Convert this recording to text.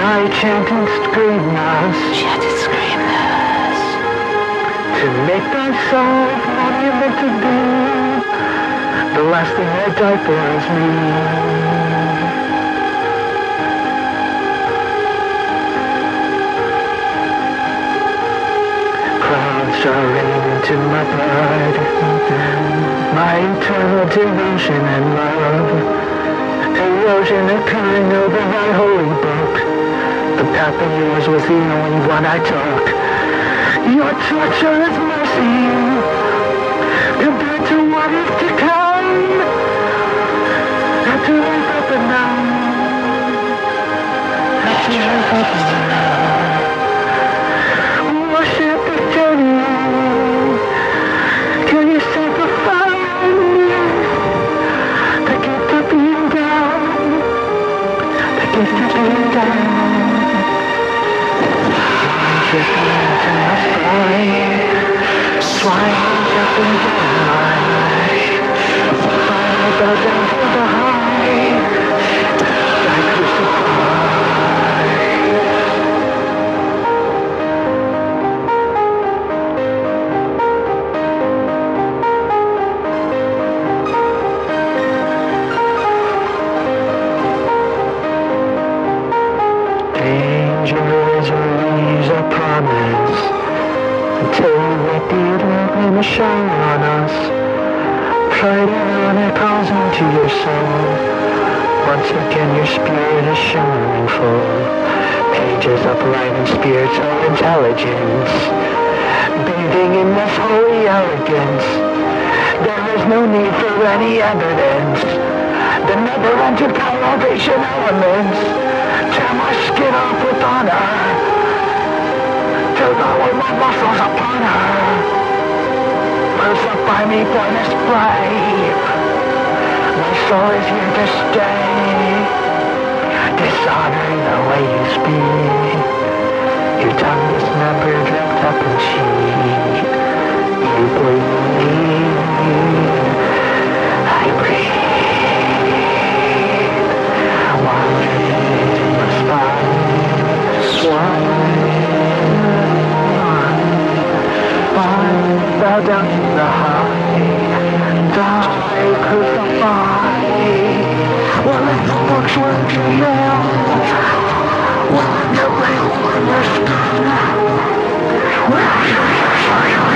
I chant and scream thus, to make thyself monument to be, the last thing I die for is me. Clouds are raining into my blood, my eternal devotion and love, erosion occurring over my holy book. The path of yours was the only one I took. Your torture is mercy compared to what is to come. After life up and down, after life up and down, worship this journey. Can you sacrifice the gift of being down, the gift of being down? Swine jumping down my life, fire bow down to the high, die Dangers relieves a promise until we did let shine on us. Pride and honor calls into your soul. Once again your spirit is shimmering full. Pages of light and spiritual intelligence, bathing in this holy elegance. There is no need for any evidence. The never-ending elevation elements tear my skin off with honor, till all of my muscles upon her. Crucify me for this brave. My soul is here to stay. Dishonor the way you speak. Your tongue dismembered, wrapped up in cheek. You bleed. I breathe. Wandering my spine. Bow down to the high, die crucified. Well, if the books were to nail, well, the blade on your skin, well,